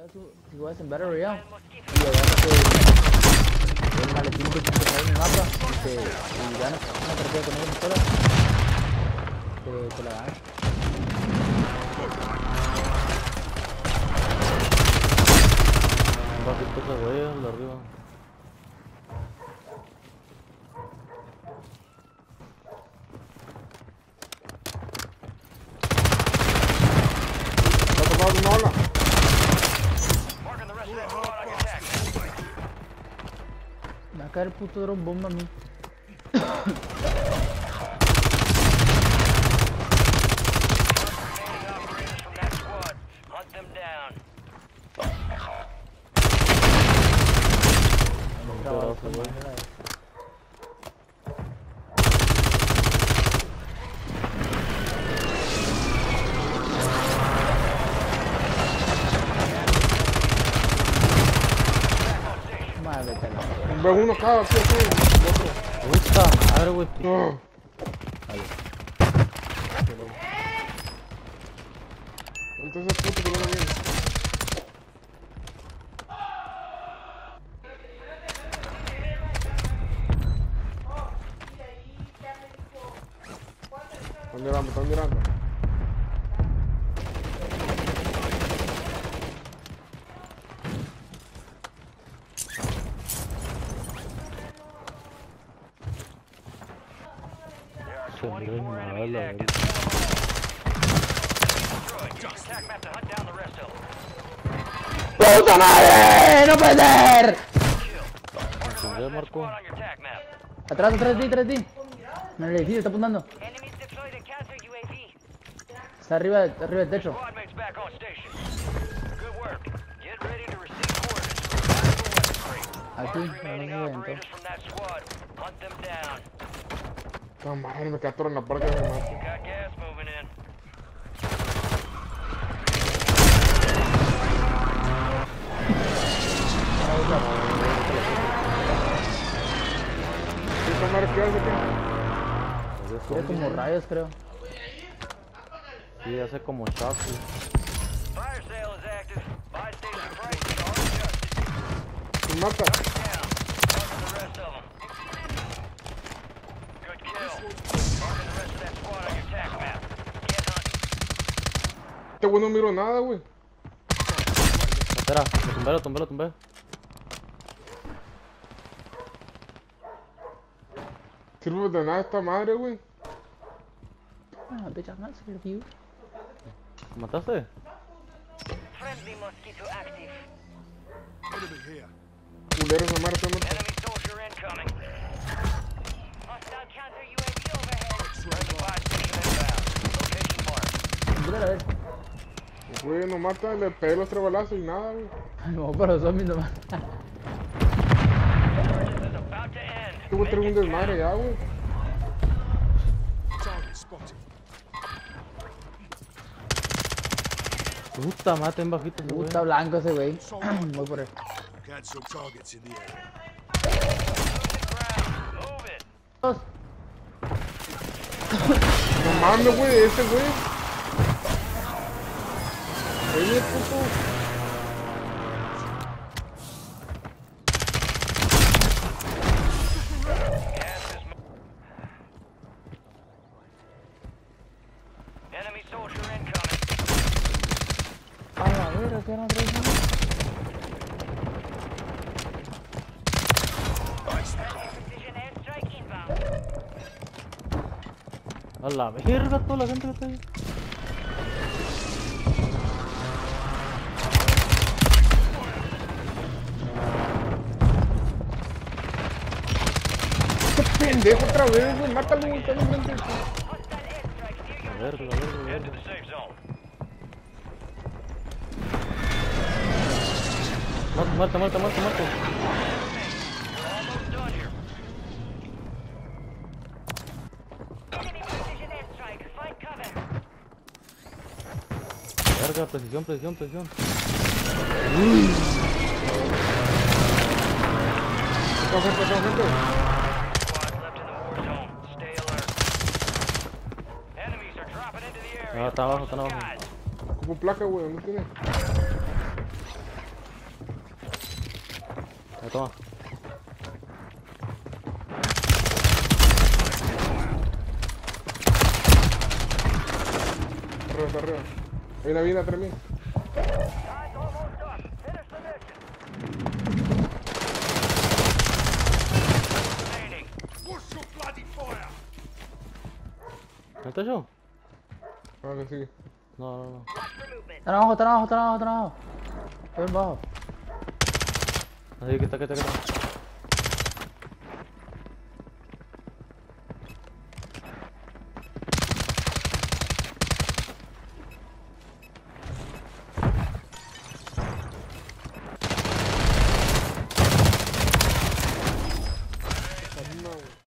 Si juegas en Battle Royale y agarras el maletín que sale en el mapa y ganas una partida con ella sola, te la ganas. Va a quitar esa huella de arriba. Va a tomar una ola. Me va a caer el puto drone bomba a mí. Ve uno cada aquí, otro. Puta madre, güey. No. Entonces puto que no viene. Están mirando, están mirando. Se mira en la bala, güey. ¡Puta madre! ¡No puede ser! ¿Entendés, Marco? Atrás, atrás de ti. En el edificio está apuntando. Está arriba del techo. Aquí, No madre, me quedé atorado en la parca de mi madre. ¿Qué madre qué hace aquí? Tiene como rayos, creo. Sí, hace como shock, ¿Quién mata? Este güey no miro nada, güey. Espera, lo tumbé. Sirve de nada esta madre, güey. Ah, bitch, I'm not scared of you. ¿Mataste? Friendly mosquito active. Culero esa madre, te mata. Enemy soldier incoming. Hostile counter UAV overhead. Friendly buy station inbound. Location marked. Mira, a ver. Güey, no mata, le pegué los 3 balazos y nada, güey. No, para los zombies nomás. This is about to end. Este güey trae un desmadre ya, güey. Puta madre, está en bajito ese güey. Está blanco ese güey. Voy por él. Got some targets in the area. Move it. Dos. No mames, güey, ese güey. Oye, puto. Enemy soldier incoming. A la verga, ¿qué eran tres? Precision airstrike inbound. A la verga, toda la gente que está ahí. Qué pendejo otra vez, güey. Mátalo, güey, está enfrente. Hostile airstrike near your La verga. Head to the safe zone. Muerto. Almost done here. Enemy precision airstrike. Find cover. Verga, precisión. Está gente. Squads left in the war zone. Stay alert. Enemies are dropping into the area. Ah, está abajo. Skies. Ocupo placa, güey, ¿dónde tiene? toma. Arriba, está arriba. Hay una vida atrás mío. Time's almost up. Finish the mission. Remaining. What's your bloody fire? ¿No está yo? Ah, que sigue. No, no, no. Watch for movement. Están abajo, están abajo, están abajo, están abajo. Ven abajo. Ahí que está.